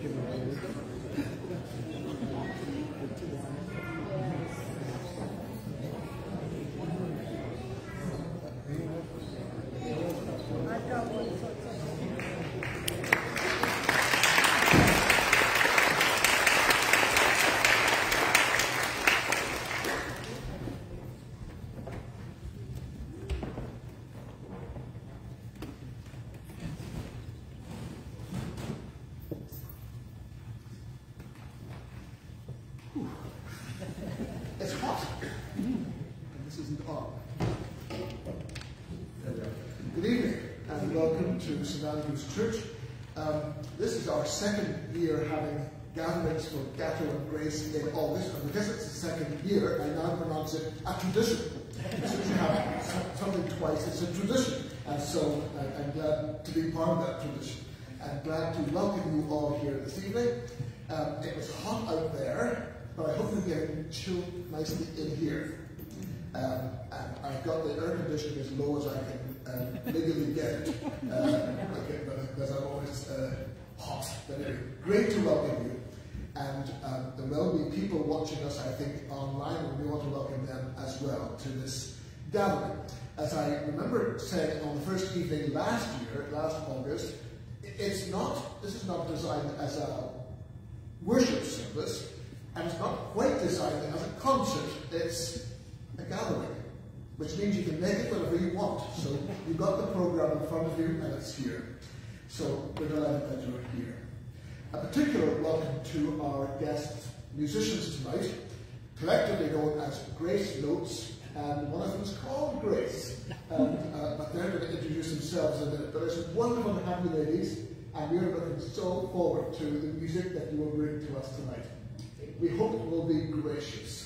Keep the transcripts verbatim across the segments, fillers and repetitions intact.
It's hot. And this isn't on. Good evening and welcome to Saint Andrew's Church. Um, this is our second year having gatherings for Gateau Grace in August, and because it's the second year, I now pronounce it a tradition. As soon as you have something twice, it's a tradition. And so I, I'm glad to be part of that tradition. I'm glad to welcome you all here this evening. Um, it was hot out there, but I hope you're getting chilled nicely in here. Um, and I've got the air conditioning as low as I can uh, legally get it, uh, because I'm always uh, hot. But anyway, great to welcome you. And um, there will be people watching us, I think, online, and we want to welcome them as well to this gathering. As I remember saying on the first evening last year, last August, it's not, this is not designed as a worship service, and it's not quite designed as a concert. It's a gathering, which means you can make it whenever you want. So you've got the program in front of you, and it's here. So we're delighted that you're here. A particular welcome to our guest musicians tonight, collectively known as Grace Notes, and one of them is called Grace. And, uh, but they're going to introduce themselves in a minute. But it's wonderful to have you ladies, and we are looking so forward to the music that you will bring to us tonight. We hope it will be gracious.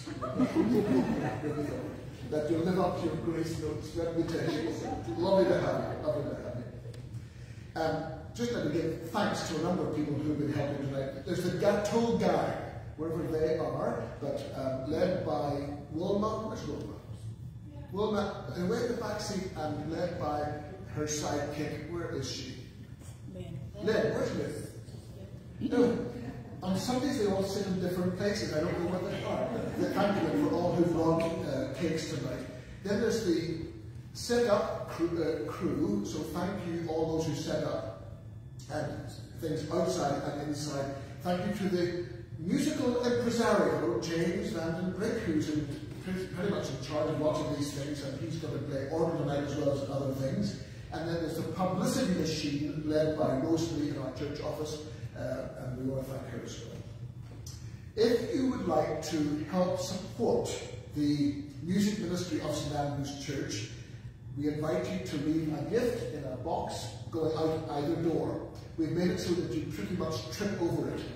That you'll live up to your Grace Notes reputation. Lovely to have you. Lovely to have you. Um, just let me give thanks to a number of people who have been helping tonight. There's the Gateau Gang, wherever they are, but um, led by Wilma. Where's Wilma? Yeah. Wilma, away in the back seat, and led by her sidekick. Where is she? Lynn. Lynn, where's Lynn? No. On Sundays they all sit in different places. I don't know what they are. But thank you for all who brought uh, cakes tonight. Then there's the set-up crew, uh, crew, so thank you all those who set up and things outside and inside. Thank you to the musical impresario, James Van Brink, who's in, pretty much in charge of lots of these things, and he's going to play organ tonight as well as other things. And then there's the publicity machine led by Rosalie in our church office. Uh, and we want to thank her as well. If you would like to help support the music ministry of Saint Andrew's Church, we invite you to leave a gift in a box going out either door. We've made it so that you pretty much trip over it.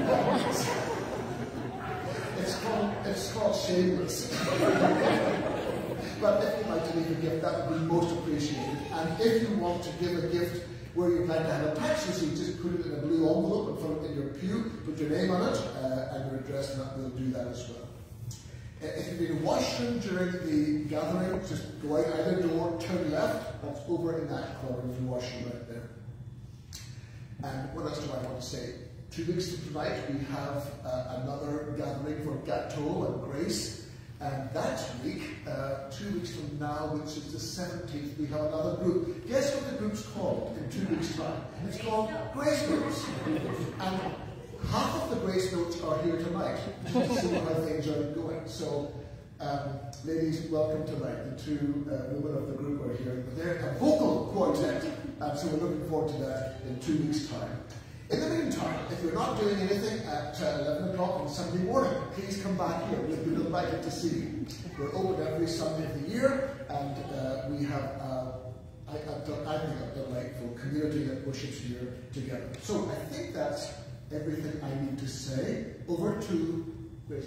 it's called it's called shameless. But if you'd like to leave a gift, that would be most appreciated. And if you want to give a gift where you'd like to have a tax receipt, just put it in a blue envelope and throw it in your pew, put your name on it, uh, and your address, and that will do that as well. Uh, if you've been in the washroom during the gathering, just go out either door, turn left, that's over in that corner of the washroom right there. And what else do I want to say? Two weeks from tonight, we have uh, another gathering for Gateau and Grace. And that week, uh, two weeks from now, which is the seventeenth, we have another group. Guess what the group's called in two weeks' time? It's called Grace Notes. And half of the Grace Notes are here tonight to see how things are going. So, um, ladies, welcome tonight. The two uh, women of the group are here. They're a vocal quartet, and so we're looking forward to that in two weeks' time. In the meantime, if you're not doing anything at uh, eleven o'clock on Sunday morning, please come back here. We'll be delighted to see you. We're open every Sunday of the year, and uh, we have, uh, I, I think, a delightful community that worships here together. So I think that's everything I need to say. Over to Grace.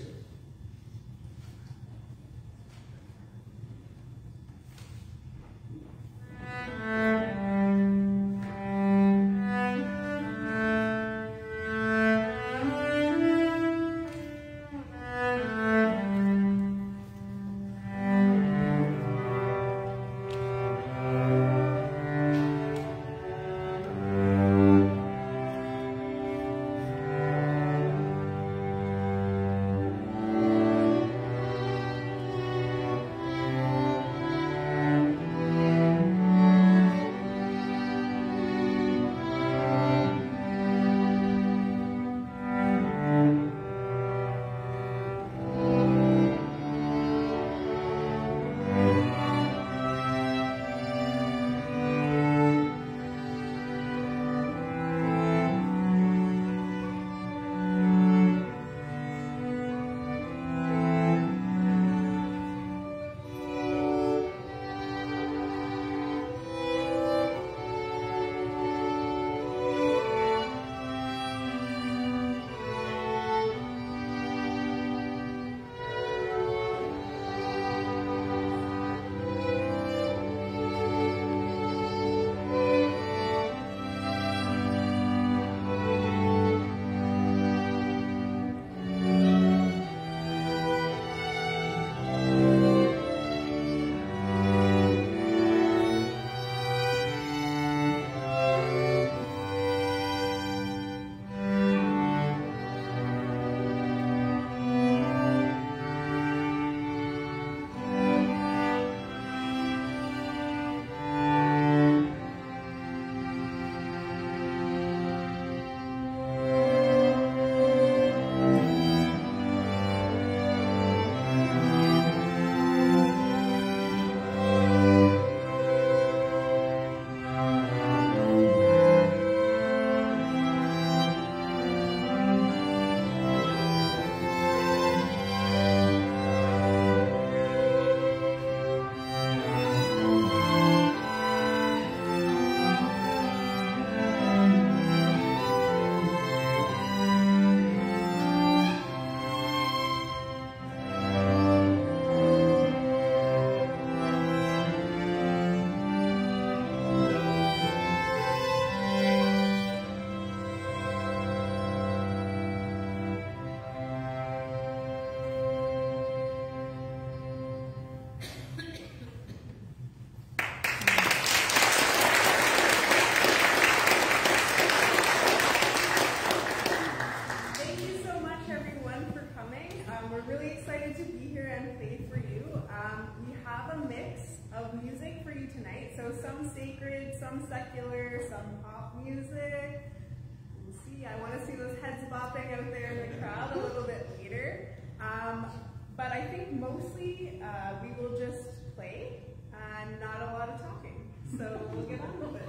secular, some pop music. We'll see. I want to see those heads bopping out there in the crowd a little bit later. Um, but I think mostly uh, we will just play and not a lot of talking. So we'll get on with it.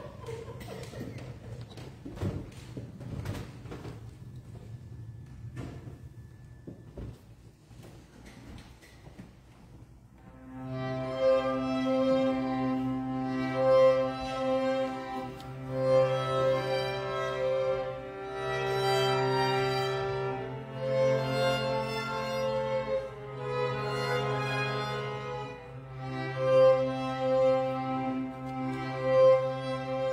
Thank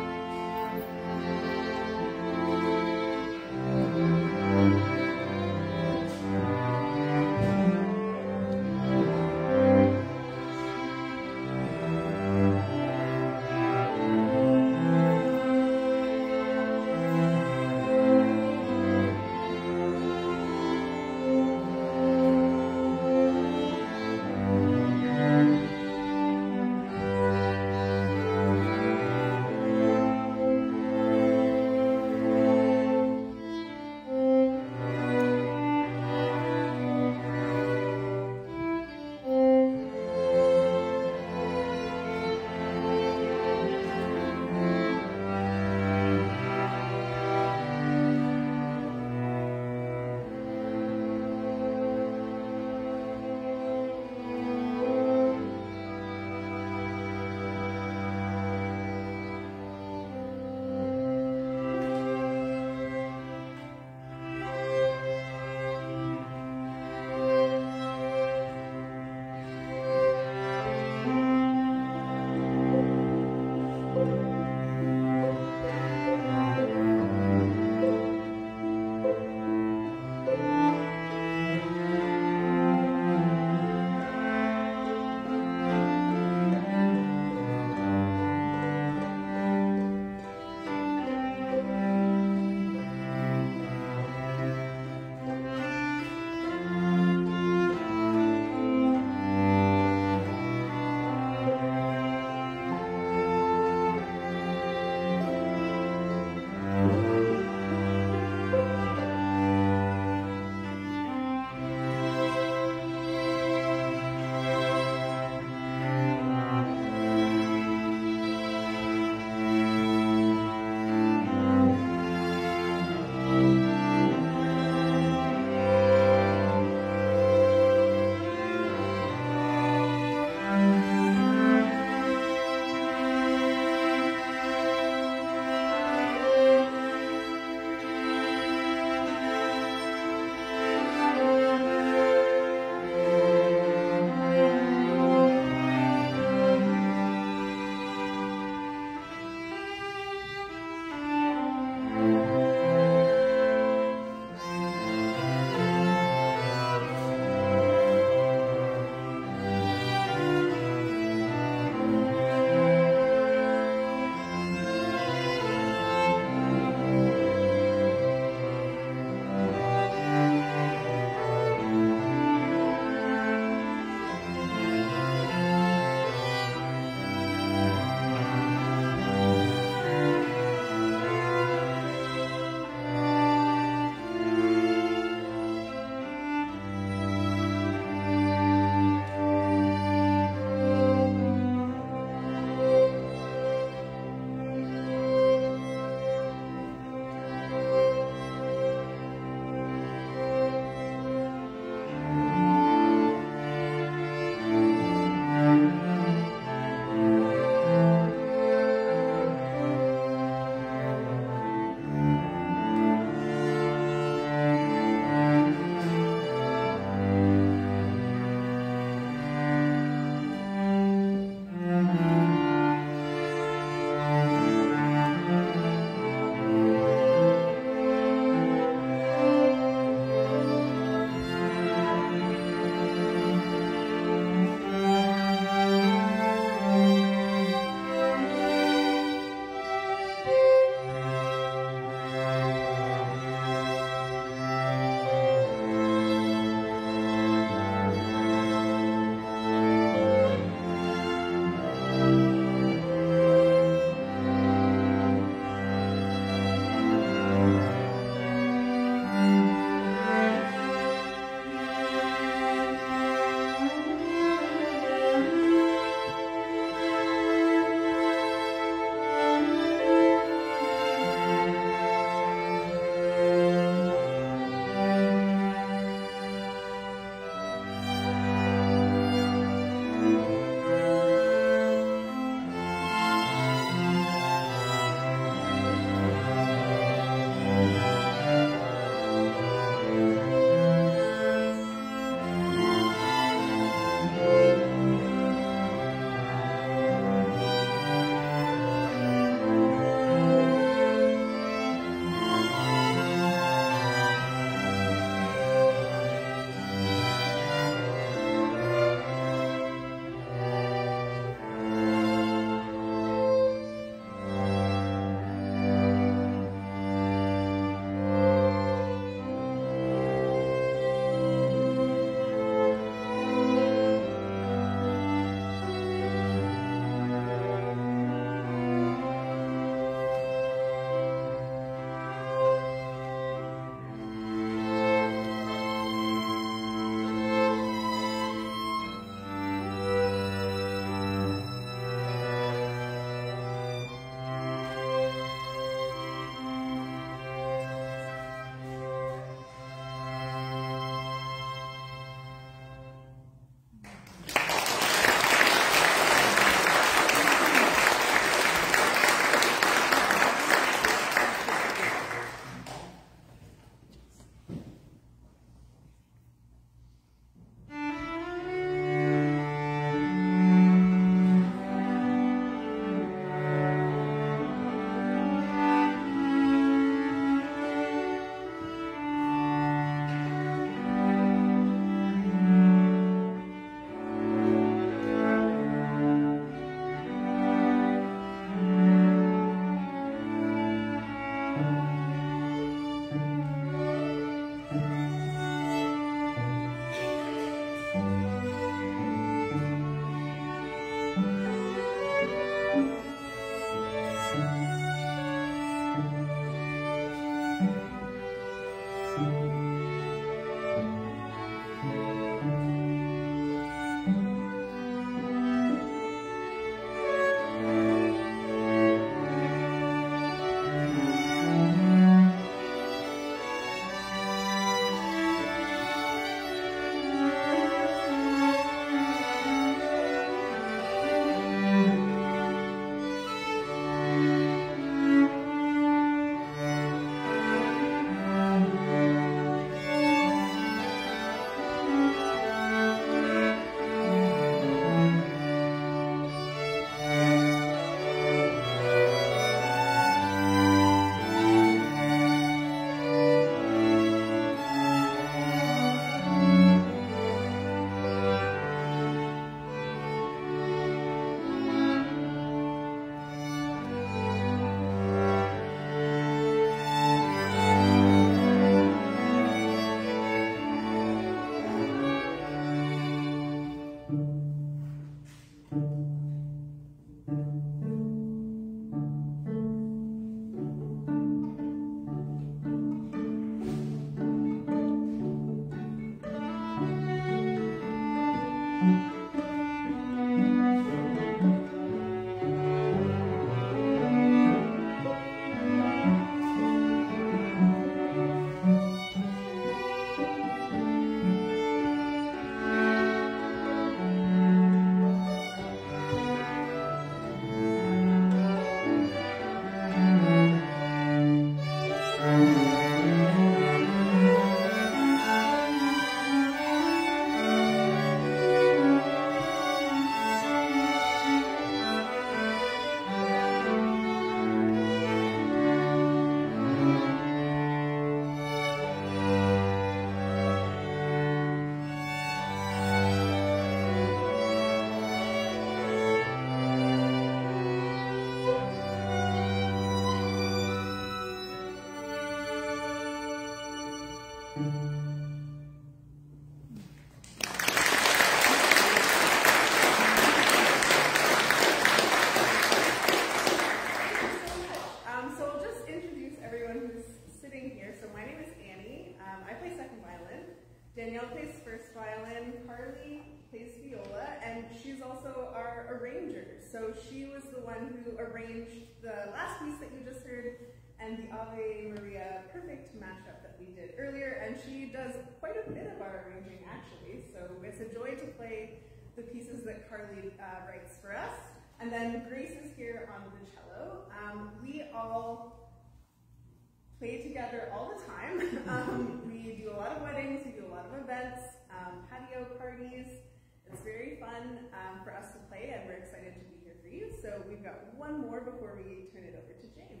Danille plays first violin, Karlie plays viola, and she's also our arranger. So she was the one who arranged the last piece that you just heard and the Ave Maria perfect mashup that we did earlier, and she does quite a bit of our arranging actually, so it's a joy to play the pieces that Karlie uh, writes for us. And then Grace is here on the cello. Um, we all play together all the time. um, we do a lot of weddings, we do a lot of events, um, patio parties. It's very fun um, for us to play, and we're excited to be here for you. So we've got one more before we turn it over to James.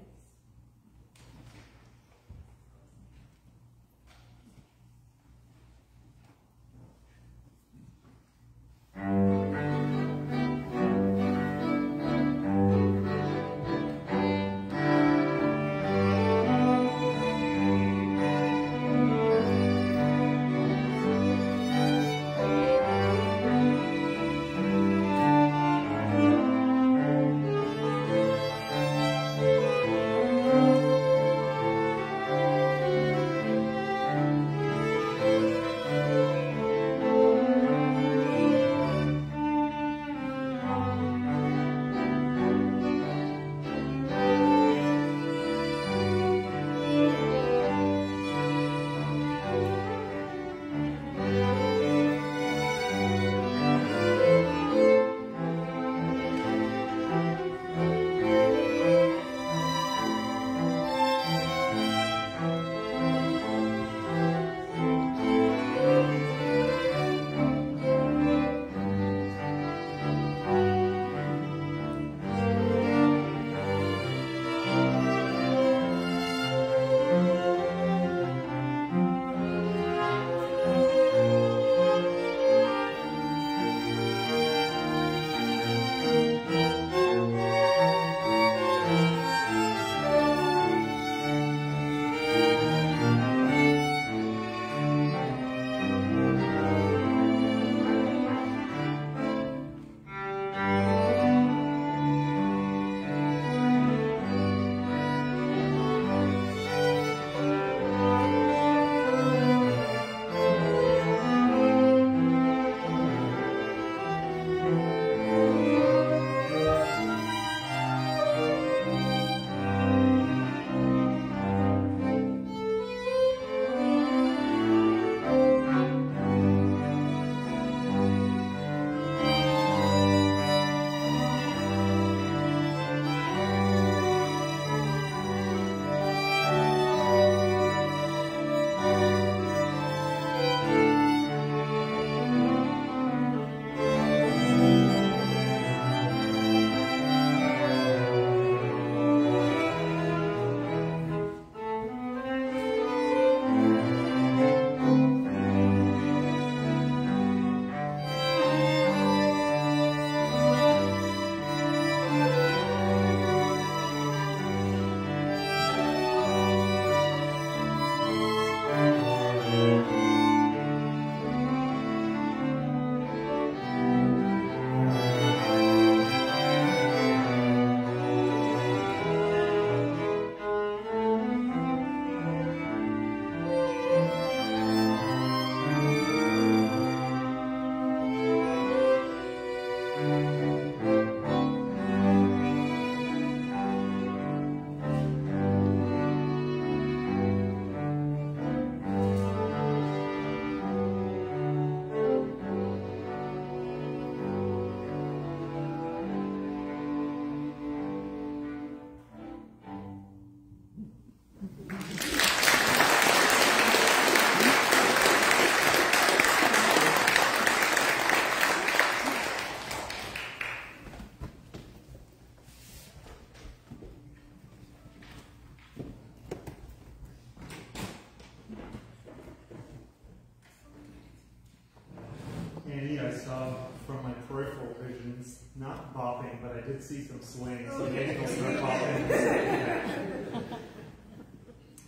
I saw from my peripheral visions, not bopping, but I did see some swings. So maybe they'll start bopping.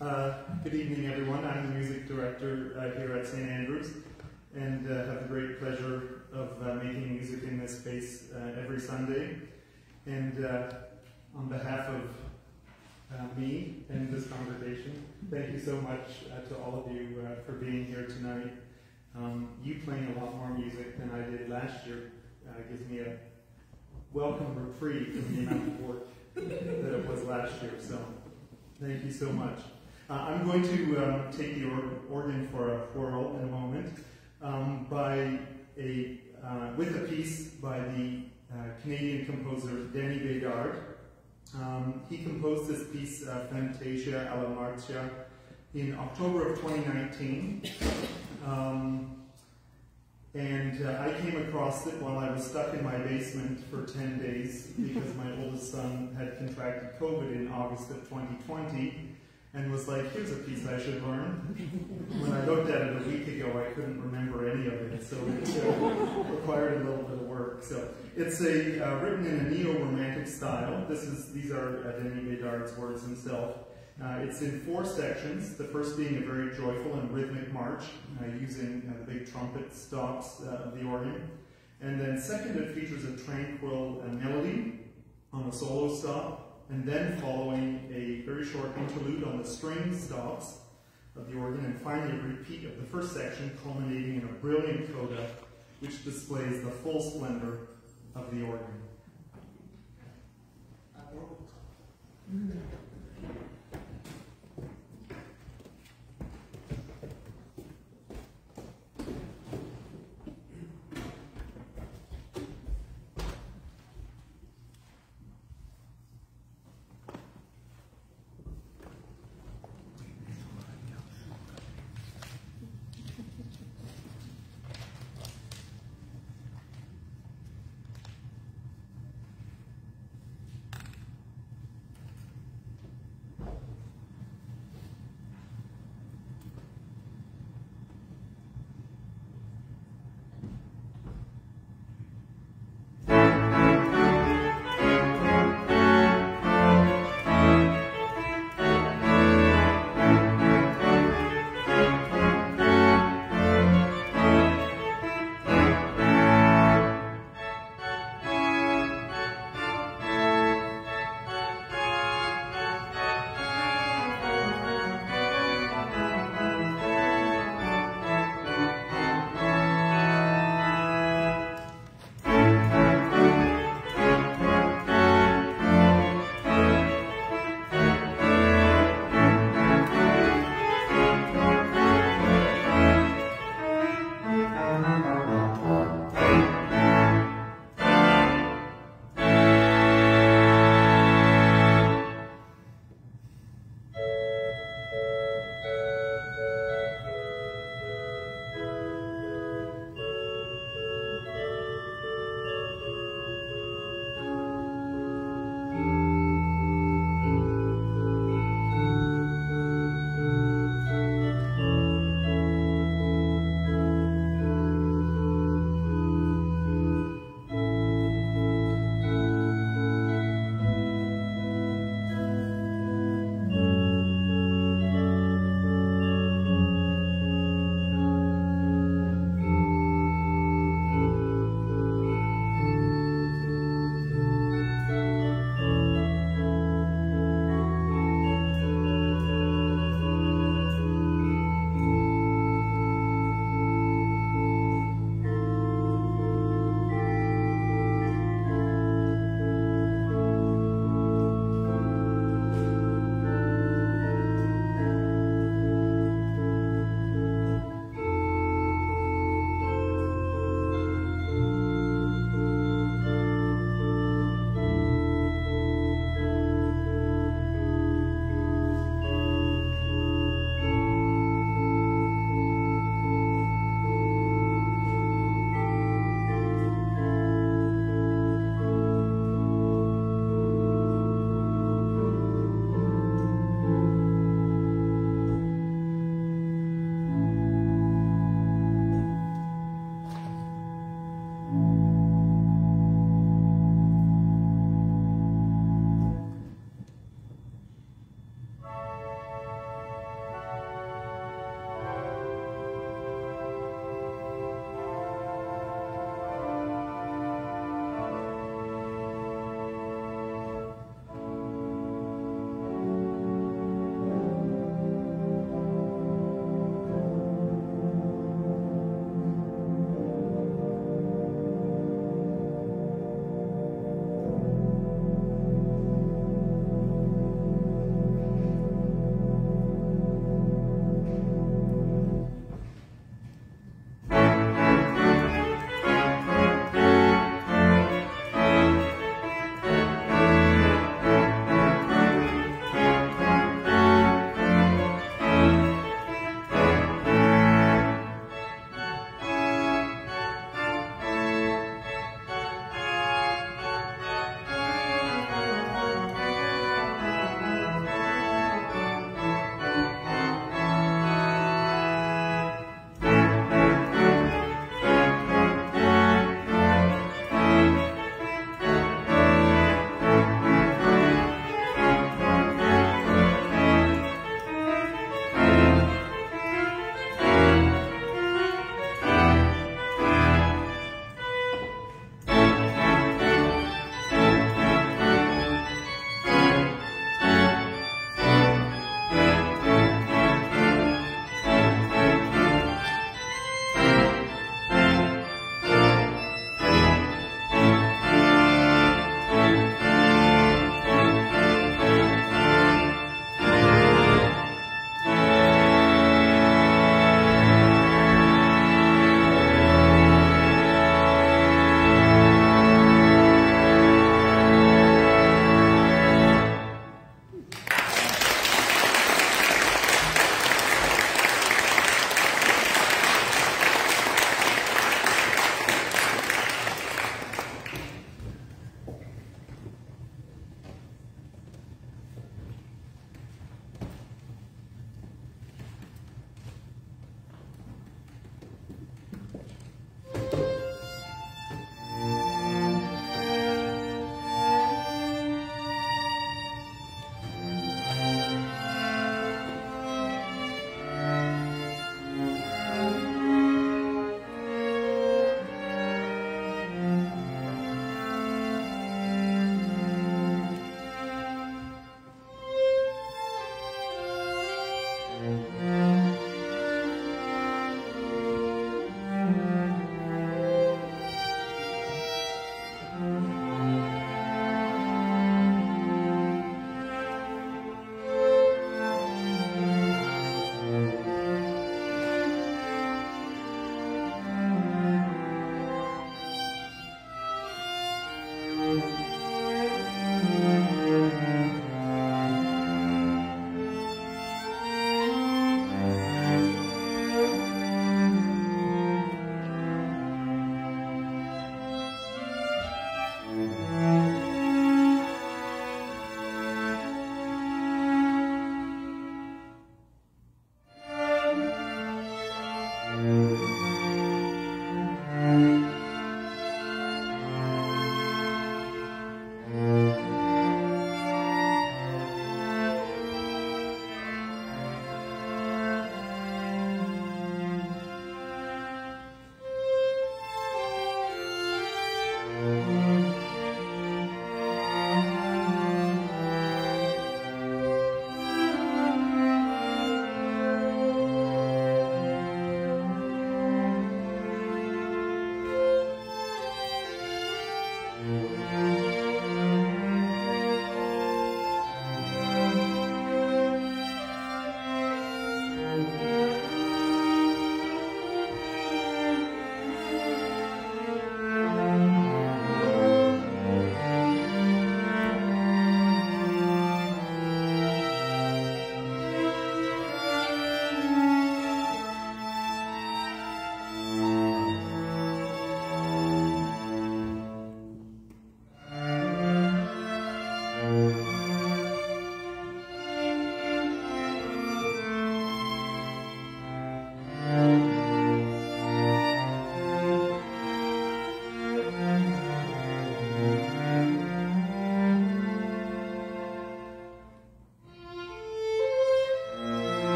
Uh, good evening, everyone. I'm the music director uh, here at Saint Andrews, and uh, have the great pleasure of uh, making music in this space uh, every Sunday. And uh, on behalf of uh, me and this congregation, thank you so much uh, to all of you uh, for being here tonight. Um, you playing a lot more music than I did last year uh, gives me a welcome reprieve from the amount of work that it was last year. So thank you so much. Uh, I'm going to um, take the or organ for a whirl in a moment um, by a uh, with a piece by the uh, Canadian composer Danille. Um, he composed this piece, uh, Fantasia alla Marcia, in October of twenty nineteen. Um, and uh, I came across it while I was stuck in my basement for ten days because my oldest son had contracted COVID in August of twenty twenty. And was like, here's a piece I should learn. When I looked at it a week ago, I couldn't remember any of it, so it uh, required a little bit of work. So it's a uh, written in a neo-romantic style. This is these are uh, Danille's words himself. Uh, it's in four sections. The first being a very joyful and rhythmic march uh, using uh, the big trumpet stops uh, of the organ, and then second it features a tranquil uh, melody on a solo stop. And then following a very short interlude on the string stops of the organ, and finally a repeat of the first section, culminating in a brilliant coda, which displays the full splendor of the organ.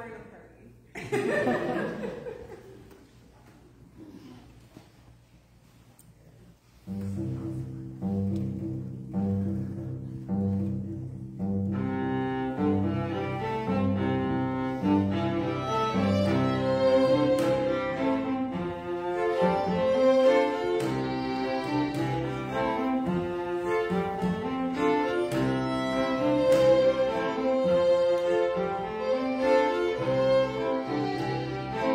having a party. Thank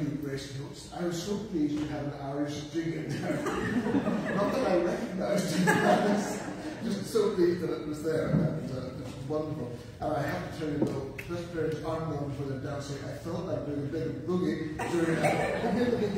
you, Grace. I was so pleased you had an Irish string in there. Not that I recognised it, I was just so pleased that it was there, and uh, it was wonderful. And I have to tell you, though, Presbyterians aren't known for their dancing. I felt like doing a bit of boogie during that.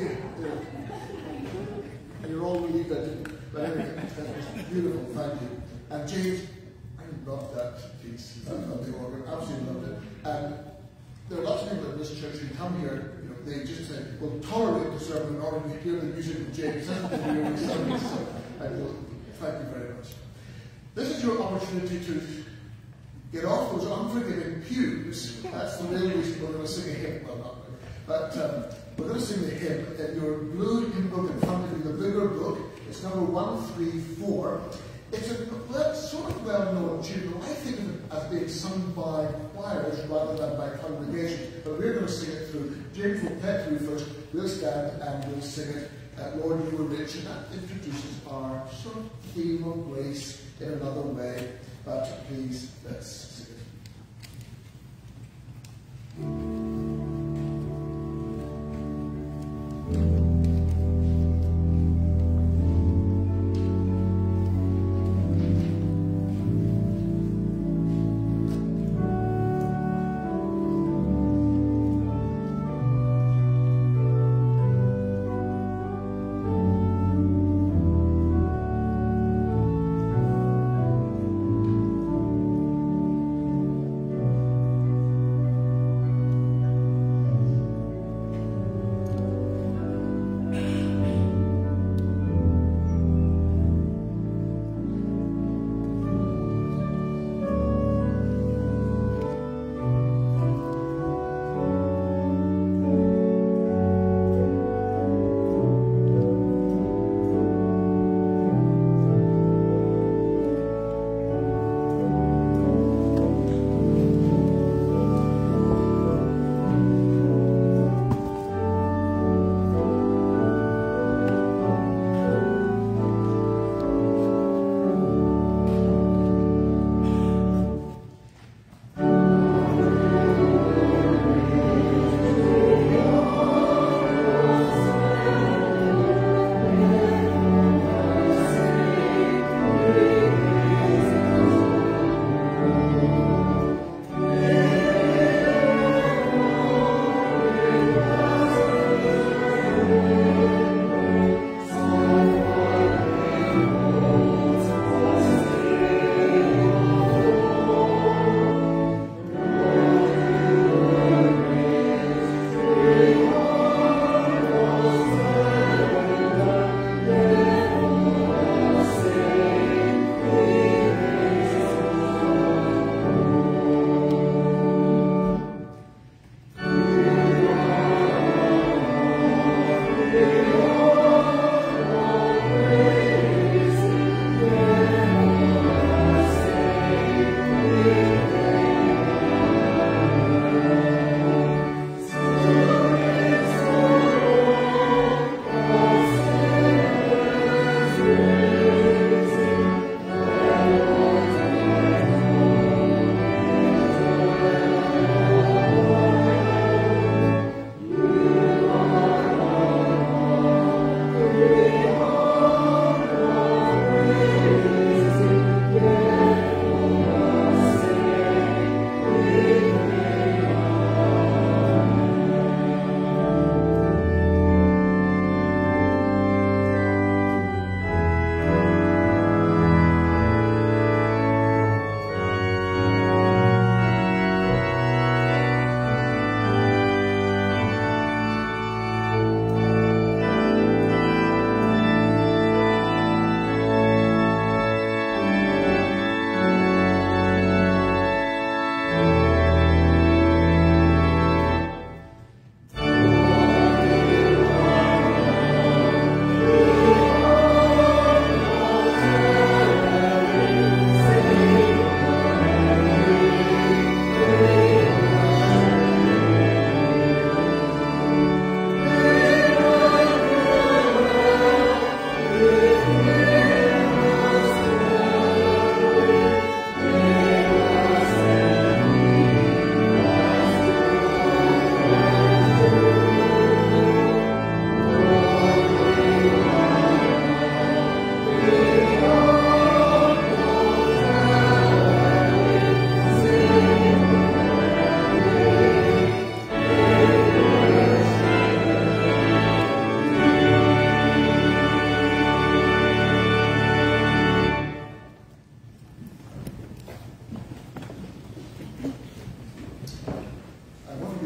And you're all relieved I didn't. But anyway, that was beautiful, thank you. And James, I loved that piece. I loved the organ, absolutely loved it. And there are lots of people in this church who come here, you know, they just say, well, tolerate the sermon in order to hear the music of James. That's what they do every Sunday, so I will thank you very much. This is your opportunity to get off those unforgiving pews. That's the real reason we're going to sing a hymn. Well, not really. But um, we're going to sing the hymn. In your blue hymn book in front of you, the bigger book, it's number one three four. It's a well, sort of well-known tune, but I think of it as being sung by choirs rather than by congregations. But we're going to sing it through. James will play it through first. We'll stand and we'll sing it. Uh, Lord, you were rich, and that introduces our sort of theme of grace in another way. But please, let's sing it. Thank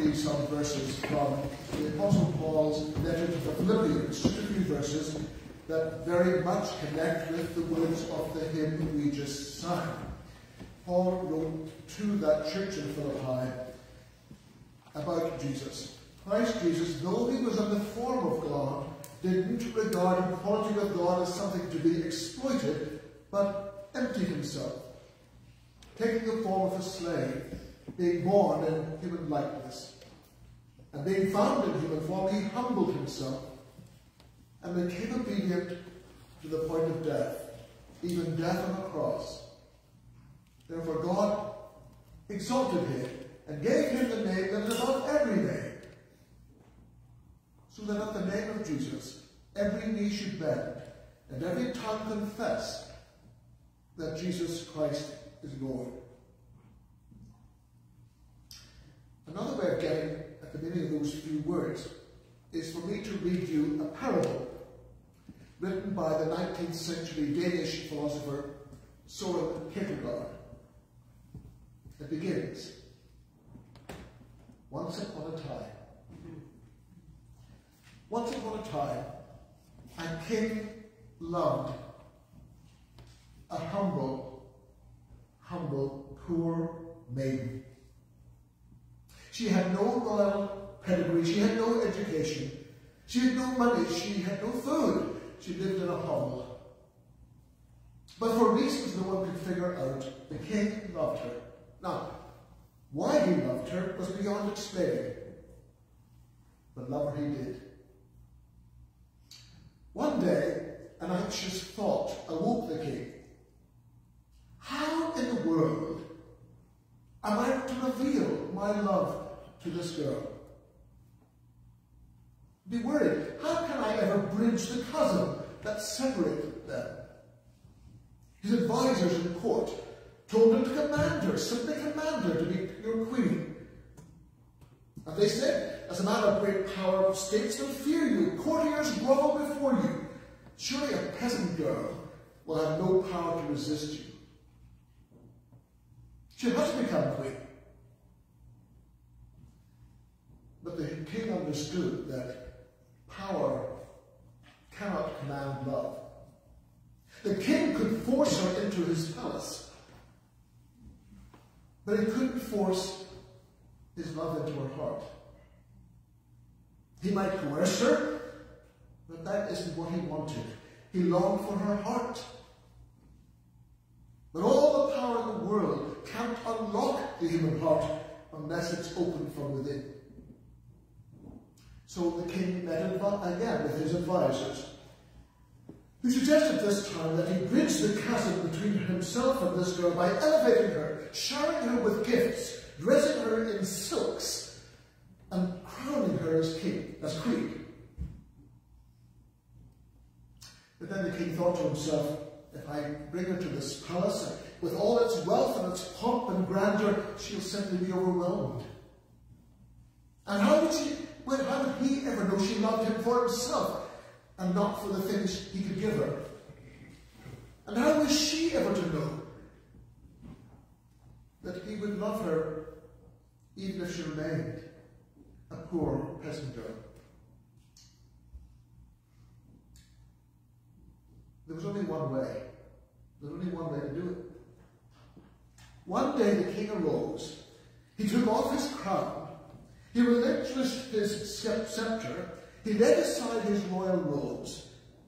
read some verses from the Apostle Paul's letter to the Philippians, just a few verses that very much connect with the words of the hymn we just sang. Paul wrote to that church in Philippi about Jesus. Christ Jesus, though he was in the form of God, didn't regard equality with God as something to be exploited, but emptied himself, taking the form of a slave, being born in human likeness. And being found in human form, he humbled himself and became obedient to the point of death, even death on a cross. Therefore God exalted him and gave him the name that is above every name, so that at the name of Jesus every knee should bend and every tongue confess that Jesus Christ is Lord. Another way of getting at the meaning of those few words is for me to read you a parable written by the nineteenth century Danish philosopher Søren Kierkegaard. It begins, once upon a time. Once upon a time, a king loved a humble, humble, poor maiden. She had no royal pedigree, she had no education, she had no money, she had no food. She lived in a hovel. But for reasons no one could figure out, the king loved her. Now, why he loved her was beyond explaining, but love her he did. One day, an anxious thought awoke the king. How in the world am I to reveal my love to this girl? Be worried. How can I ever bridge the chasm that separated them? His advisors in court told him to command her, simply command her to be your queen. And they said, as a man of great power, statesmen fear you, courtiers grovel before you. Surely a peasant girl will have no power to resist you. She must become queen. But the king understood that power cannot command love. The king could force her into his palace, but he couldn't force his love into her heart. He might coerce her, but that isn't what he wanted. He longed for her heart. But all the power in the world can't unlock the human heart unless it's opened from within. So the king met again with his advisors, who suggested this time that he bridge the chasm between himself and this girl by elevating her, showering her with gifts, dressing her in silks, and crowning her as king, as queen. But then the king thought to himself, if I bring her to this palace, with all its wealth and its pomp and grandeur, she'll simply be overwhelmed. And how would she, well, how would he ever know she loved him for himself and not for the things he could give her? And how was she ever to know that he would love her even if she remained a poor peasant girl? There was only one way. There was only one way to do it. One day the king arose. He took off his crown. He relinquished his scepter. He laid aside his royal robes.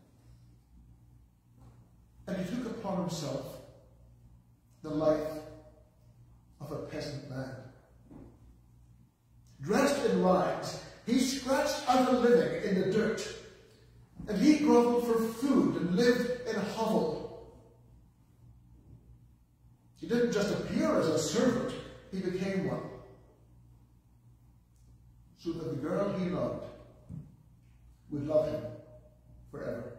And he took upon himself the life of a peasant man. Dressed in rags, he scratched out a living in the dirt. And he groveled for food and lived in a hovel. He didn't just appear as a servant, he became one. So that the girl he loved would love him forever.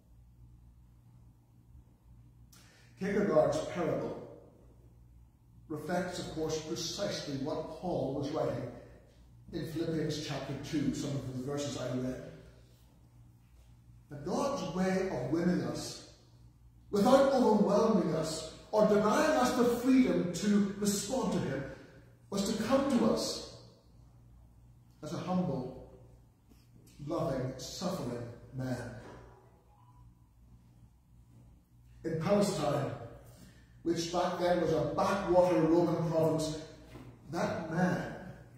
Kierkegaard's parable reflects, of course, precisely what Paul was writing in Philippians chapter two, some of the verses I read. That God's way of winning us, without overwhelming us or denying us the freedom to respond to him, was to come to us Palestine, which back then was a backwater Roman province, that man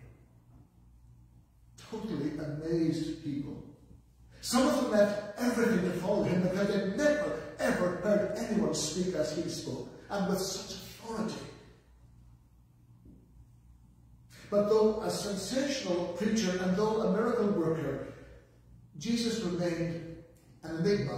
totally amazed people. Some of them left everything to follow him because they'd never, ever heard anyone speak as he spoke, and with such authority. But though a sensational preacher and though a miracle worker, Jesus remained an enigma.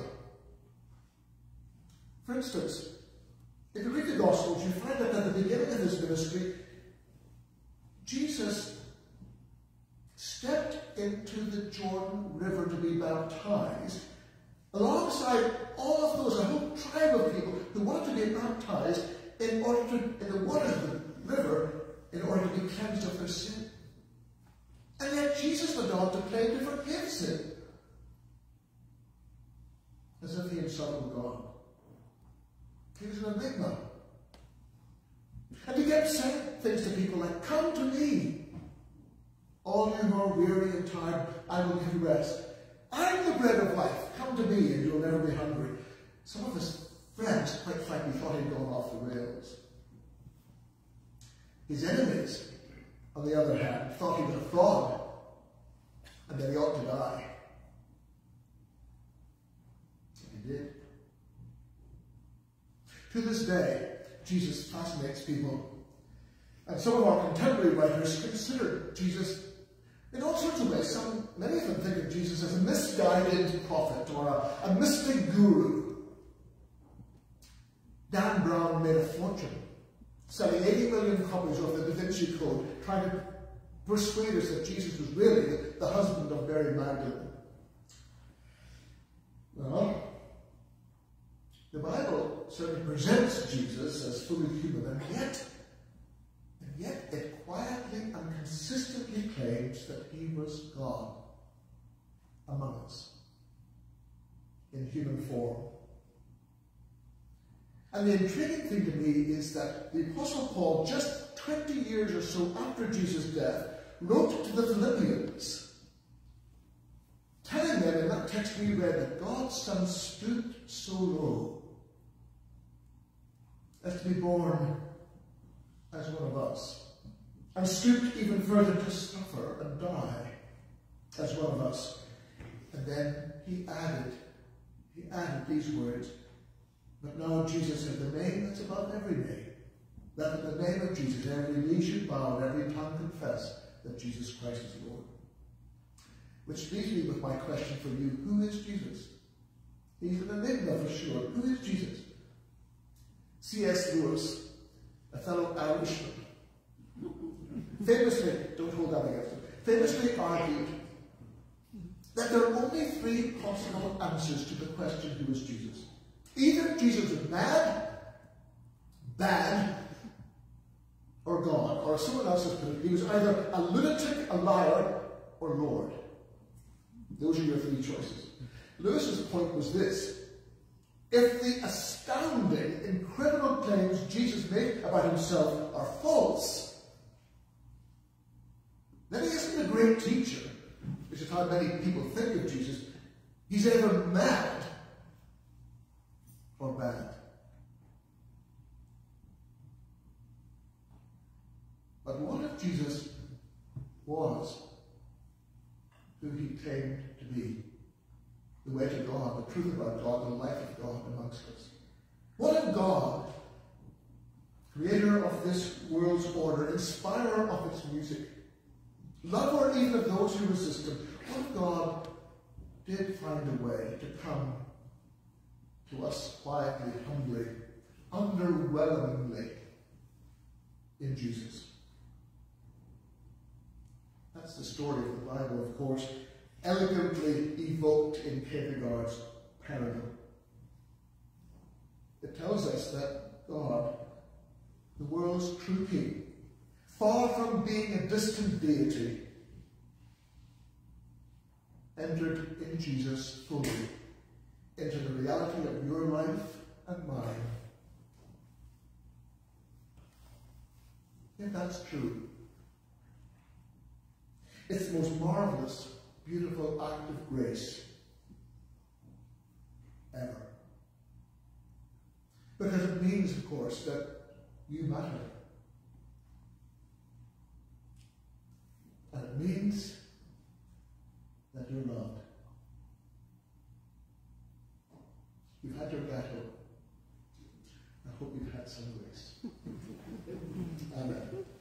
For instance, if you read the Gospels, you find that at the beginning of his ministry, Jesus stepped into the Jordan River to be baptized, alongside all of those, a whole tribe of people who wanted to be baptized in order to, in the water of the river, in order to be cleansed of their sin. And yet Jesus went on to claim to forgive sin, as if he himself were God. He was an enigma. And he kept saying things to people like, "Come to me, all you who are weary and tired, I will give you rest. I'm the bread of life. Come to me and you'll never be hungry." Some of his friends, quite frankly, thought he'd gone off the rails. His enemies, on the other hand, thought he was a fraud and that he ought to die. And he did. To this day, Jesus fascinates people. And some of our contemporary writers consider Jesus in all sorts of ways. Some, many of them think of Jesus as a misguided prophet or a, a mystic guru. Dan Brown made a fortune selling eighty million copies of the Da Vinci Code, trying to persuade us that Jesus was really the, the husband of Mary Magdalene. Well, the Bible certainly presents Jesus as fully human, and yet, and yet it quietly and consistently claims that he was God among us in human form. And the intriguing thing to me is that the Apostle Paul, just twenty years or so after Jesus' death, wrote to the Philippians, telling them in that text we read that God's Son stooped so low as to be born as one of us, and stooped even further to suffer and die as one of us. And then he added, he added these words, "But now Jesus has the name that's above every name, that in the name of Jesus every knee should bow and every tongue confess that Jesus Christ is Lord." Which leaves me with my question for you: who is Jesus? He's an enigma for sure. Who is Jesus? C S Lewis, a fellow Irishman, famously, don't hold that against him, famously argued that there are only three possible answers to the question, who is Jesus? Either Jesus was mad, bad, or God. Or as someone else has put it, he was either a lunatic, a liar, or Lord. Those are your three choices. Lewis's point was this: if the astounding, incredible claims Jesus made about himself are false, then he isn't a great teacher, which is how many people think of Jesus. He's either mad or bad. But what if Jesus was who he claimed to be? The way to God, the truth about God, the life of God amongst us. What if God, creator of this world's order, inspirer of its music, lover even of those who resist him, what if God did find a way to come to us quietly, humbly, underwhelmingly in Jesus? That's the story of the Bible, of course, elegantly evoked in Kierkegaard's Paradox. It tells us that God, the world's true King, far from being a distant deity, entered in Jesus fully into the reality of your life and mine. If that's true, it's the most marvelous, beautiful act of grace ever. means, of course, that you matter. And it means that you're loved. You've had your gateau. I hope you've had some grace. Amen.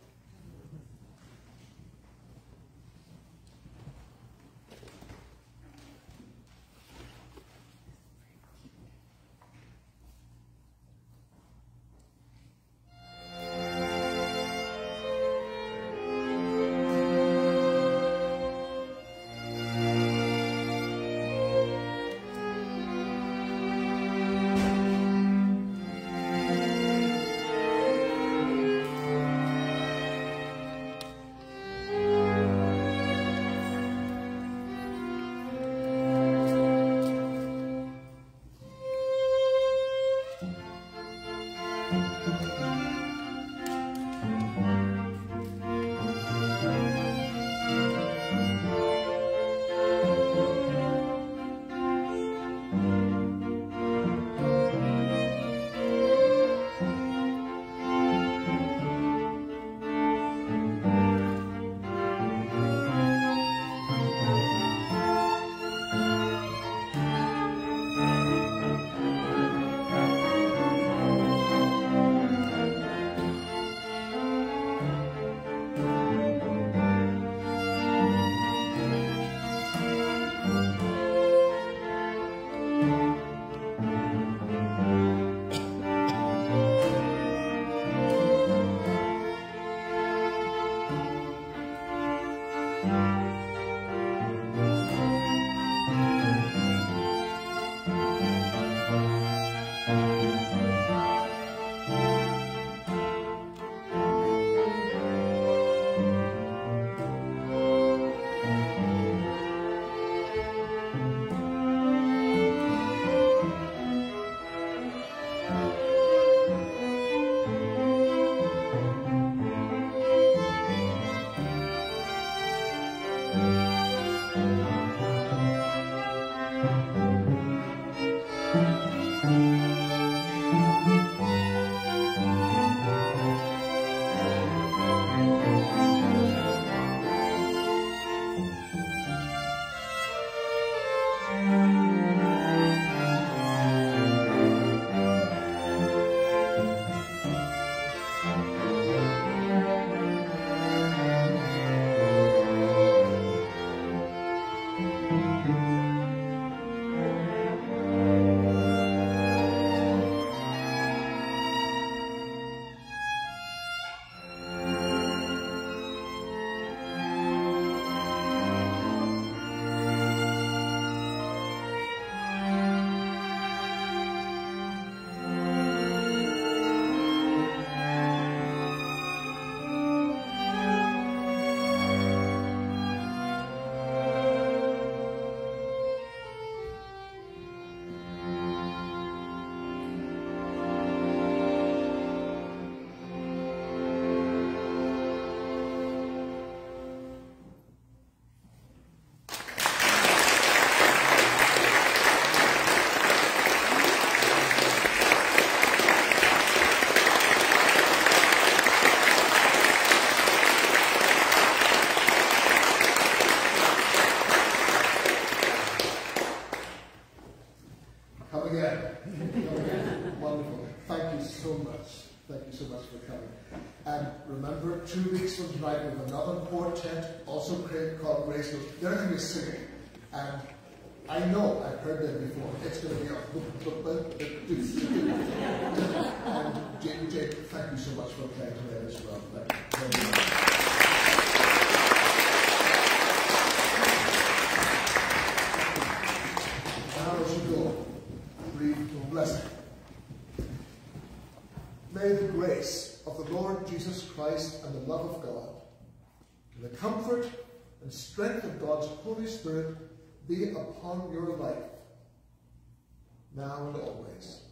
Two weeks from tonight, we have another quartet, also called Grace. They're going to be singing, and I know I've heard them before. It's going to be a and Jane, Jane, thank you so much for playing today as well. Thank you very much. Now as you go, breathe blessing. May the grace of the Lord Jesus Christ and the love of God, and the comfort and strength of God's Holy Spirit be upon your life, now and always.